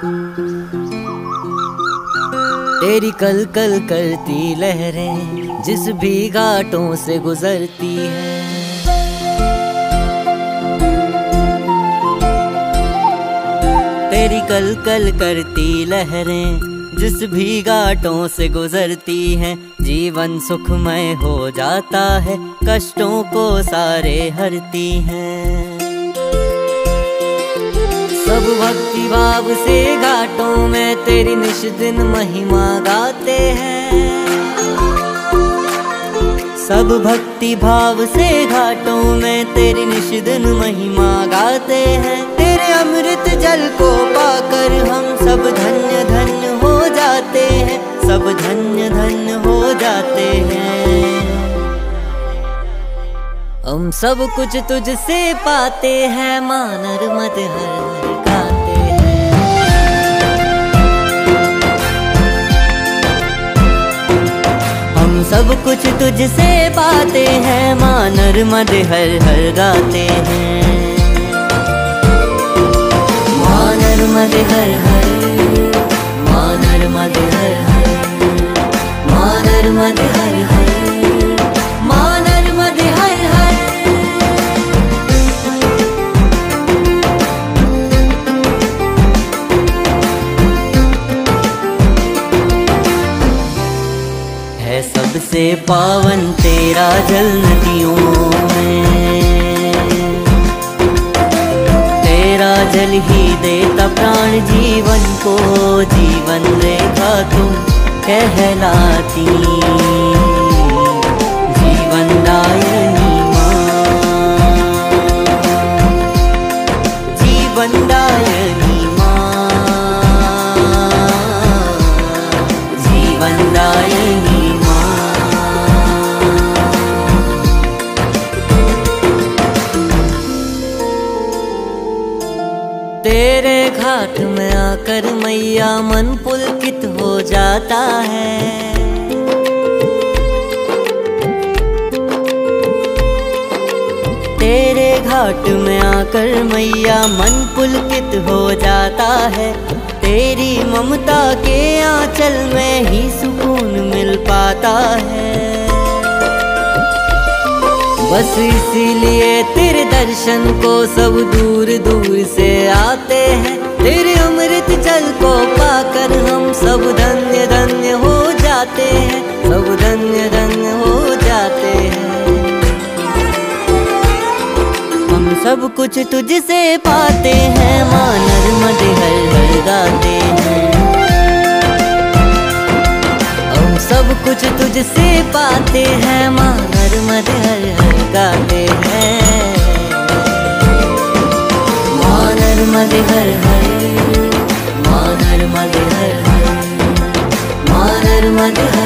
तेरी कल कल करती लहरें जिस भी घाटों से गुजरती है, तेरी कल कल करती लहरें जिस भी घाटों से गुजरती हैं, जीवन सुखमय हो जाता है, कष्टों को सारे हरती हैं। सब भक्ति भाव से घाटों में तेरी निश दिन महिमा गाते हैं, सब भक्ति भाव से घाटों में तेरी निश दिन महिमा गाते हैं। तेरे अमृत जल को पाकर हम सब धन्य धन्य हो जाते हैं, सब धन्य धन्य हो जाते हैं। हम सब कुछ तुझसे पाते हैं, माँ नर्मद हर गाते हैं। हम सब कुछ तुझसे पाते हैं, माँ नर्मद हर हर गाते हैं। माँ नर्मद हर हर, माँ नर्मद हर हर, माँ नर्मद हर हर, माँ नर्मद हर हर। है सबसे पावन तेरा जल नदियों में, तेरा जल ही देता प्राण जीवन को, जीवन रेखा तुम कहलाती, जीवन दायिनी माँ, जीवन दायिनी माँ, जीवन दायिनी। तेरे घाट में आकर मैया मन पुलकित हो जाता है, तेरे घाट में आकर मैया मन पुलकित हो जाता है। तेरी ममता के आंचल में ही सुकून मिल पाता है, बस इसीलिए तेरे दर्शन को सब दूर दूर से आते हैं। तेरे अमृत जल को पाकर हम सब धन्य धन्य हो जाते हैं, सब धन्य धन्य हो जाते हैं। हम सब कुछ तुझसे पाते हैं, माँ नर्मद हर हर गाते हैं। हम सब कुछ तुझसे पाते हैं, माँ नर्मद हर हर गाते हैं। माँ नर्मद हर हर, माँ नर्मद हर हर, माँ नर्मद हर